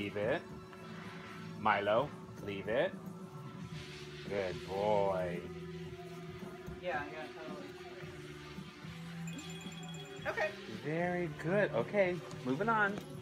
leave it. Milo, leave it. Good boy. Yeah, totally. Okay. Very good. Okay, moving on.